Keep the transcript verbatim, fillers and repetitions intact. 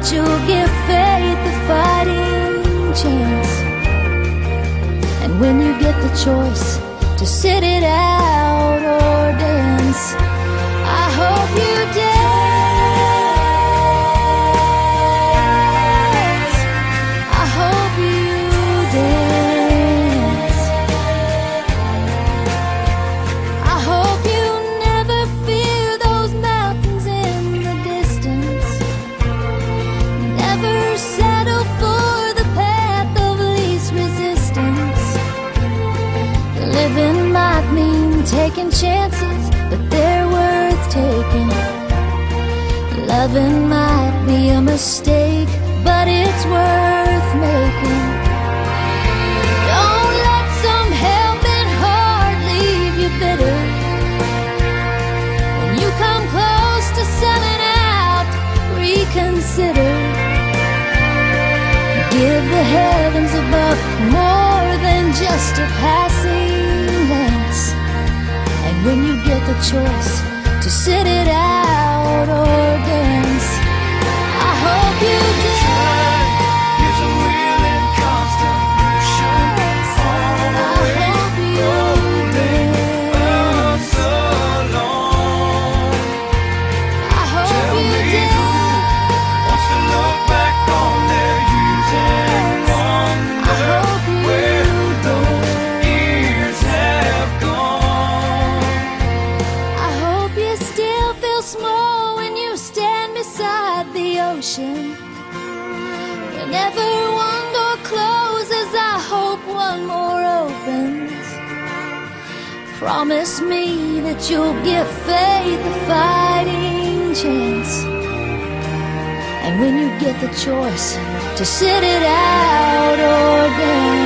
that you'll give faith a fighting chance. And when you get the choice to sit it out or dance, I hope you dance. I hope you dance. I hope you never fear those mountains in the distance. Never settle for the path of least resistance. Living might mean taking chances, but they're worth taking. Loving might be a mistake, but it's worth making. Don't let some helping heart leave you bitter. When you come close to selling out, reconsider. Give the heavens above more than just a passing glance. And when you get the choice to sit it out or dance, I hope you dance. Is a wheel in constant motion on a railroad so long. I hope Tell you me dance. who wants to look back on their years and wonder hope you where those years have gone. I hope you still feel small when you stand beside the ocean. Whenever one door closes, I hope one more opens. Promise me that you'll give faith a fighting chance. And when you get the choice to sit it out or dance,